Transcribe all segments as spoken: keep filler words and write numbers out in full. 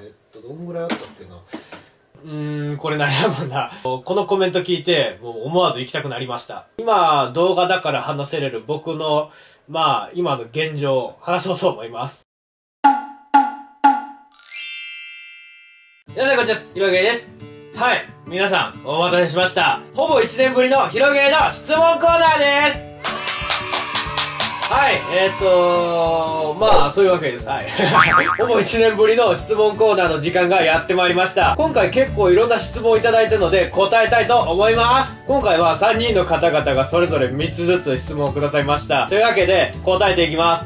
えっと、どんぐらいあったっけな。 うーん、これ悩むな。このコメント聞いて、もう思わず行きたくなりました。今、動画だから話せれる僕の、まあ、今の現状を話そうと思います。皆さんこんにちはです。ひろげーです。はい。皆さん、お待たせしました。ほぼいちねんぶりのひろげーの質問コーナーです。はい、えーっとまあ、そういうわけです。はい。ほぼいちねんぶりの質問コーナーの時間がやってまいりました。今回結構いろんな質問をいただいたので答えたいと思います。今回はさんにんの方々がそれぞれみっつずつ質問をくださいました。というわけで、答えていきます。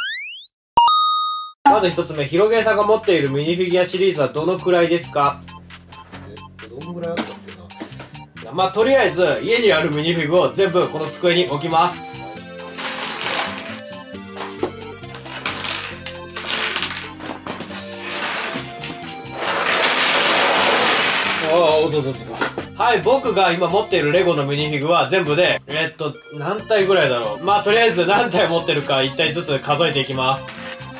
まずひとつめ、ひろげーさんが持っているミニフィギュアシリーズはどのくらいですか？ えっと、どんぐらいあったっけな。 まあ、とりあえず、家にあるミニフィグを全部この机に置きます。はい、僕が今持っているレゴのミニフィグは全部で、えー、っと、何体ぐらいだろう。まあ、とりあえず何体持ってるかいち体ずつ数えていきます。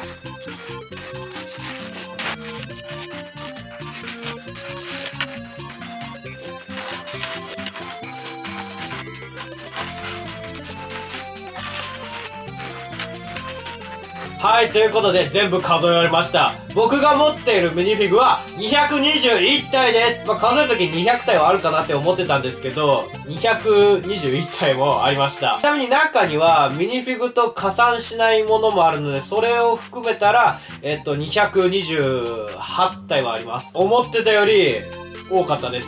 はい、ということで全部数え終わりました。僕が持っているミニフィグはにひゃくにじゅういち体です。まあ、数えるときにひゃく体はあるかなって思ってたんですけど、にひゃくにじゅういち体もありました。ちなみに中にはミニフィグと加算しないものもあるので、それを含めたら、えっと、にひゃくにじゅうはち体はあります。思ってたより多かったです。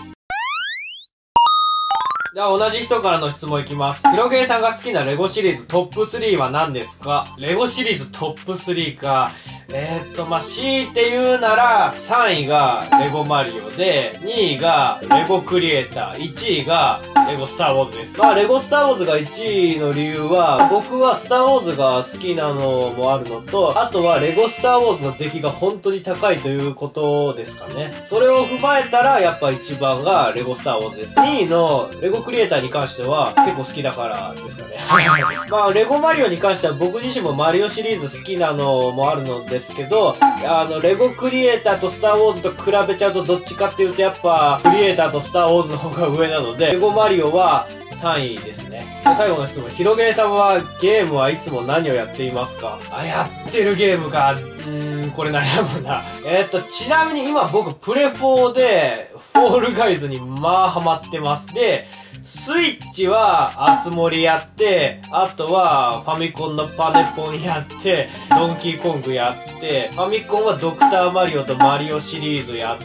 では同じ人からの質問いきます。ひろげーさんが好きなレゴシリーズトップスリーは何ですか？レゴシリーズトップスリーか。えーっと、まあ、強いて言うなら、さんいがレゴマリオで、にいがレゴクリエイター、いちいがレゴスターウォーズです。まあ、レゴスターウォーズがいちいの理由は、僕はスターウォーズが好きなのもあるのと、あとはレゴスターウォーズの出来が本当に高いということですかね。それを踏まえたら、やっぱいちばんがレゴスターウォーズです。にいのレゴクリエイターに関しては結構好きだからですかね。まあ、レゴマリオに関しては僕自身もマリオシリーズ好きなのもあるのですけど、あの、レゴクリエイターとスターウォーズと比べちゃうとどっちかっていうとやっぱ、クリエイターとスターウォーズの方が上なので、レゴマリオはさんいですね。で、最後の質問。ひろげーさんはゲームはいつも何をやっていますか？あ、やってるゲームか。うーん、これ悩むな。えー、っと、ちなみに今僕プレフォーで、フォールガイズにまあハマってます。で、スイッチは、あつ森やって、あとは、ファミコンのパネポンやって、ドンキーコングやって、ファミコンはドクターマリオとマリオシリーズやって、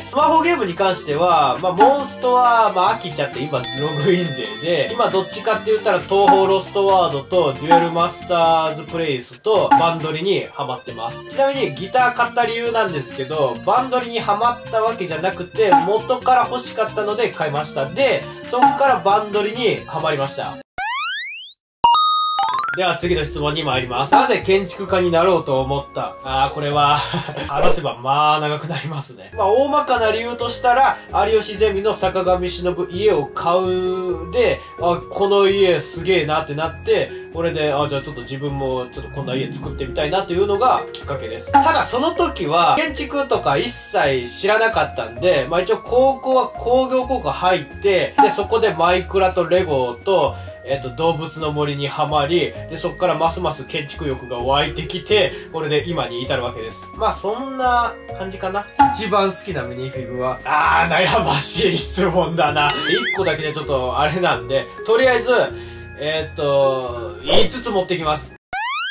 スマホゲームに関しては、まあ、モンストは、まあ、飽きちゃって今、ログイン勢で、今どっちかって言ったら、東方ロストワードと、デュエルマスターズプレイスと、バンドリにハマってます。ちなみに、ギター買った理由なんですけど、バンドリにハマったわけじゃなくて、元から欲しかったので買いました。で、そこからバンドリにハマりました。では次の質問に参ります。なぜ建築家になろうと思った？あー、これは、話せばまあ長くなりますね。まあ大まかな理由としたら、有吉ゼミの坂上忍家を買うで、あ、この家すげえなってなって、これで、あ、じゃあちょっと自分もちょっとこんな家作ってみたいなというのがきっかけです。ただその時は、建築とか一切知らなかったんで、まあ一応高校は工業高校入って、で、そこでマイクラとレゴと、えっと、動物の森にはまり、で、そこからますます建築欲が湧いてきて、これで今に至るわけです。まあ、そんな感じかな。一番好きなミニフィグは、あー、悩ましい質問だな。一個だけじゃちょっとあれなんで、とりあえず、えっと、いつつ持ってきます。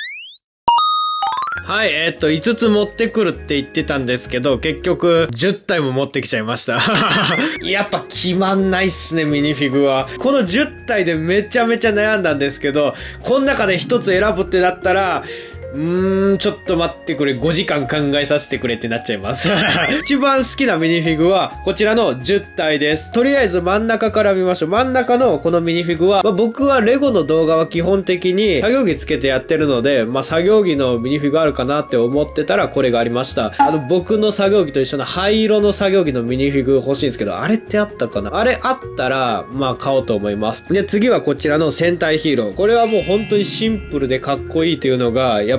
はい、えー、っと、いつつ持ってくるって言ってたんですけど、結局、じゅったいも持ってきちゃいました。やっぱ決まんないっすね、ミニフィグは。このじゅったいでめちゃめちゃ悩んだんですけど、この中でひとつ選ぶってなったら、うーん、ちょっと待ってくれ、ごじかん考えさせてくれってなっちゃいます。一番好きなミニフィグは、こちらのじゅったいです。とりあえず真ん中から見ましょう。真ん中のこのミニフィグは、まあ、僕はレゴの動画は基本的に作業着つけてやってるので、まあ、作業着のミニフィグあるかなって思ってたらこれがありました。あの、僕の作業着と一緒の灰色の作業着のミニフィグ欲しいんですけど、あれってあったかな？あれあったら、まあ、買おうと思います。で、次はこちらの戦隊ヒーロー。これはもう本当にシンプルでかっこいいというのが、やっ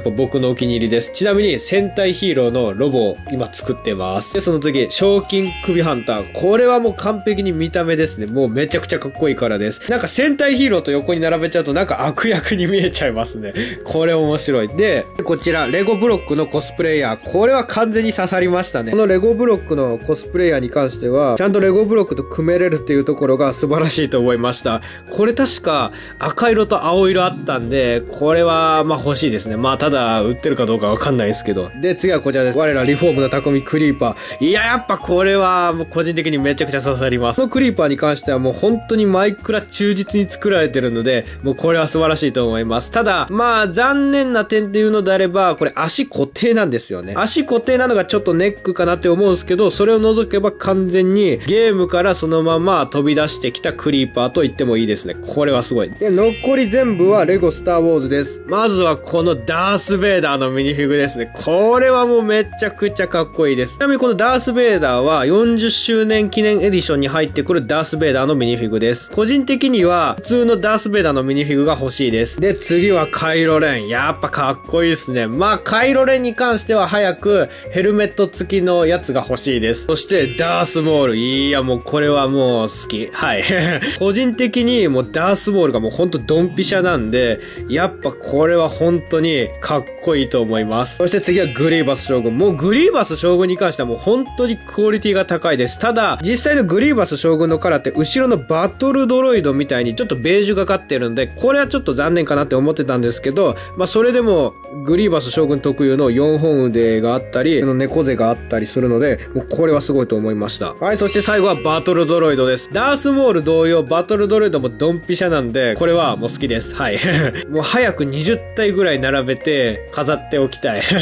ぱ僕のお気に入りです。ちなみに戦隊ヒーローのロボを今作ってます。で、その次、賞金首ハンター。これはもう完璧に見た目ですね。もうめちゃくちゃかっこいいからです。なんか戦隊ヒーローと横に並べちゃうとなんか悪役に見えちゃいますね。これ面白い。で、こちら、レゴブロックのコスプレイヤー。これは完全に刺さりましたね。このレゴブロックのコスプレイヤーに関しては、ちゃんとレゴブロックと組めれるっていうところが素晴らしいと思いました。これ確か赤色と青色あったんで、これはまあ欲しいですね。まあただ売ってるかどうかわかんないですけど。で、次はこちらです。我らリフォームの匠クリーパー。いや、やっぱこれはもう個人的にめちゃくちゃ刺さります。このクリーパーに関してはもう本当にマイクラ忠実に作られてるので、もうこれは素晴らしいと思います。ただ、まあ残念な点っていうのであれば、これ足固定なんですよね。足固定なのがちょっとネックかなって思うんですけど、それを除けば完全にゲームからそのまま飛び出してきたクリーパーと言ってもいいですね。これはすごい。で、残り全部はレゴスターウォーズです。まずはこのダースベイダーのミニフィグですね。これはもうめちゃくちゃかっこいいです。ちなみにこのダースベイダーはよんじゅっしゅうねん記念エディションに入ってくるダースベイダーのミニフィグです。個人的には普通のダースベイダーのミニフィグが欲しいです。で、次はカイロレン。やっぱかっこいいですね。まあカイロレンに関しては早くヘルメット付きのやつが欲しいです。そしてダースモール。いやもうこれはもう好き。はい。個人的にもうダースモールがもうほんとドンピシャなんで、やっぱこれは本当にかっこいいと思います。そして次はグリーバス将軍。もうグリーバス将軍に関してはもう本当にクオリティが高いです。ただ、実際のグリーバス将軍のカラーって後ろのバトルドロイドみたいにちょっとベージュがかってるんで、これはちょっと残念かなって思ってたんですけど、まあそれでもグリーバス将軍特有のよんほん腕があったり、猫背があったりするので、もうこれはすごいと思いました。はい、そして最後はバトルドロイドです。ダースモール同様バトルドロイドもドンピシャなんで、これはもう好きです。はい。もう早くにじゅったいぐらい並べて飾っておきたい。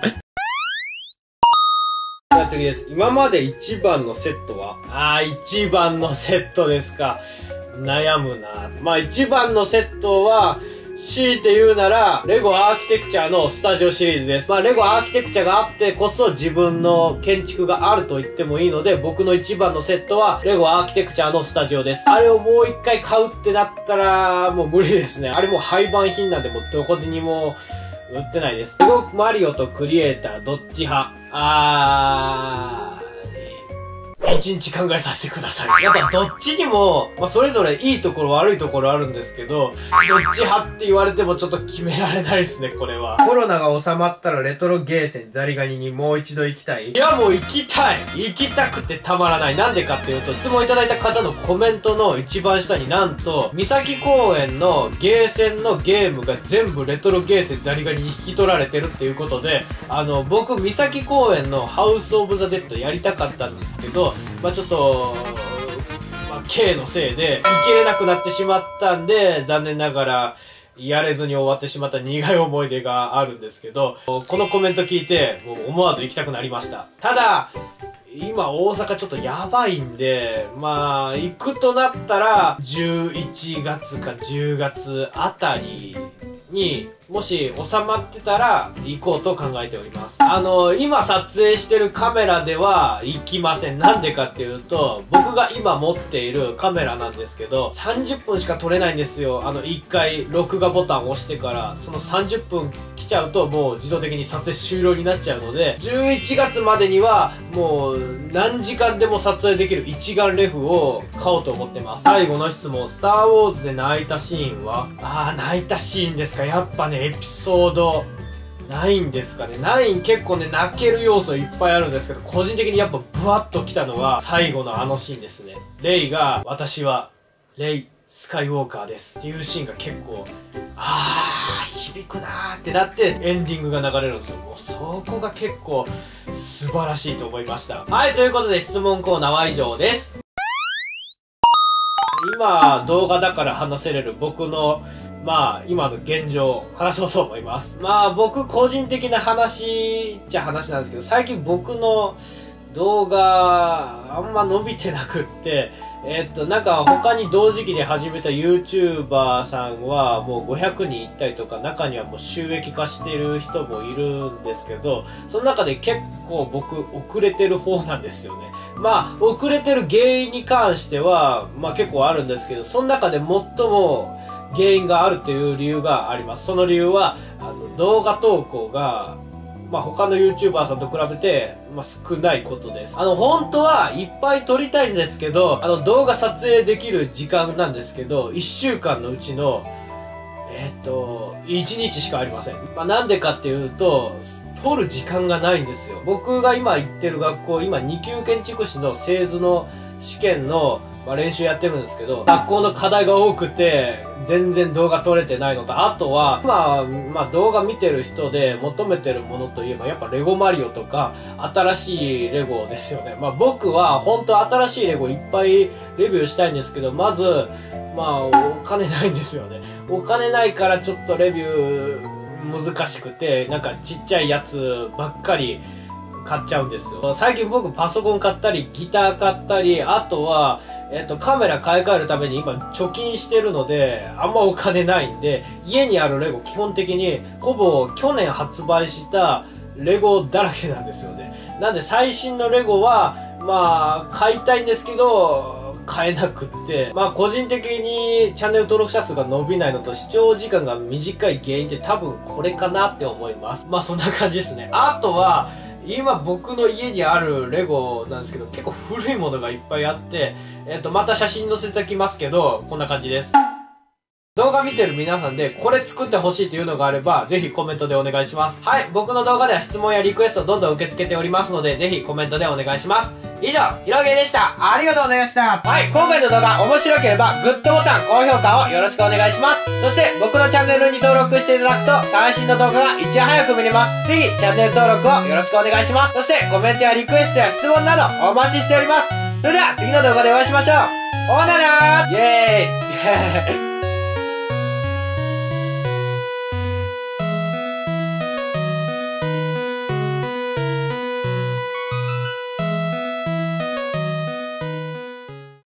じゃあ次です。今まで一番のセットはあー、一番のセットですか。悩むな。まあ一番のセットは、強いて言うなら、レゴアーキテクチャのスタジオシリーズです。まあ、レゴアーキテクチャがあってこそ自分の建築があると言ってもいいので、僕の一番のセットは、レゴアーキテクチャのスタジオです。あれをもう一回買うってなったら、もう無理ですね。あれもう廃盤品なんで、もうどこにも売ってないです。レゴマリオとクリエイターどっち派？あー、一日考えさせてください。やっぱどっちにも、まあ、それぞれいいところ悪いところあるんですけど、どっち派って言われてもちょっと決められないですね、これは。コロナが収まったらレトロゲーセンザリガニにもう一度行きたい。いやもう行きたい行きたくてたまらない。なんでかっていうと、質問いただいた方のコメントの一番下になんと、三崎公園のゲーセンのゲームが全部レトロゲーセンザリガニに引き取られてるっていうことで、あの、僕、三崎公園のハウスオブザデッドやりたかったんですけど、まあちょっと、まあ K のせいで、行けれなくなってしまったんで、残念ながら、やれずに終わってしまった苦い思い出があるんですけど、このコメント聞いて、もう思わず行きたくなりました。ただ、今大阪ちょっとやばいんで、まあ、行くとなったら、じゅういちがつかじゅうがつあたりに、もし収まってたら行こうと考えております。あの、今撮影してるカメラでは行きません。なんでかっていうと、僕が今持っているカメラなんですけど、さんじゅっぷんしか撮れないんですよ。あの、いっかい録画ボタンを押してから、そのさんじゅっぷん来ちゃうともう自動的に撮影終了になっちゃうので、じゅういちがつまでにはもう何時間でも撮影できる一眼レフを買おうと思ってます。最後の質問、スターウォーズで泣いたシーンは？あー、泣いたシーンですか。やっぱね、エピソードナインですかね。ナイン結構ね、泣ける要素いっぱいあるんですけど、個人的にやっぱブワッと来たのは最後のあのシーンですね。レイが、私はレイ・スカイウォーカーですっていうシーンが結構、あー、響くなーってなってエンディングが流れるんですよ。もうそこが結構素晴らしいと思いました。はい、ということで質問コーナーは以上です。今、動画だから話せれる僕のまあ、今の現状、話そうと思います。まあ、僕個人的な話っちゃ話なんですけど、最近僕の動画、あんま伸びてなくって、えっと、なんか他に同時期で始めた YouTuber さんはもうごひゃくにんいったりとか、中にはもう収益化してる人もいるんですけど、その中で結構僕遅れてる方なんですよね。まあ、遅れてる原因に関しては、まあ結構あるんですけど、その中で最も原因があるという理由があります。その理由は、あの、 動画投稿が、まあ他の YouTuber さんと比べて、まあ少ないことです。あの、本当はいっぱい撮りたいんですけど、あの動画撮影できる時間なんですけど、いっしゅうかんのうちの、えーっと、いちにちしかありません。まあなんでかっていうと、撮る時間がないんですよ。僕が今行ってる学校、今に級建築士の製図の試験の、まあ、練習やってるんですけど、学校の課題が多くて、全然動画撮れてないのと、あとは、今、まあ動画見てる人で求めてるものといえば、やっぱレゴマリオとか、新しいレゴですよね。まあ僕は、本当新しいレゴいっぱいレビューしたいんですけど、まず、まあお金ないんですよね。お金ないからちょっとレビュー難しくて、なんかちっちゃいやつばっかり、買っちゃうんですよ。最近僕パソコン買ったり、ギター買ったり、あとは、えっと、カメラ買い替えるために今貯金してるので、あんまお金ないんで、家にあるレゴ基本的に、ほぼ去年発売したレゴだらけなんですよね。なんで最新のレゴは、まあ、買いたいんですけど、買えなくって、まあ個人的にチャンネル登録者数が伸びないのと視聴時間が短い原因って多分これかなって思います。まあそんな感じですね。あとは、今僕の家にあるレゴなんですけど、結構古いものがいっぱいあって、えっと、また写真載せておきますけど、こんな感じです。動画見てる皆さんでこれ作ってほしいというのがあれば、ぜひコメントでお願いします。はい、僕の動画では質問やリクエストをどんどん受け付けておりますので、ぜひコメントでお願いします。以上、ひろげでした。ありがとうございました。はい、今回の動画面白ければ、グッドボタン、高評価をよろしくお願いします。そして、僕のチャンネルに登録していただくと、最新の動画がいち早く見れます。ぜひ、チャンネル登録をよろしくお願いします。そして、コメントやリクエストや質問などお待ちしております。それでは、次の動画でお会いしましょう。ほななーイェーイ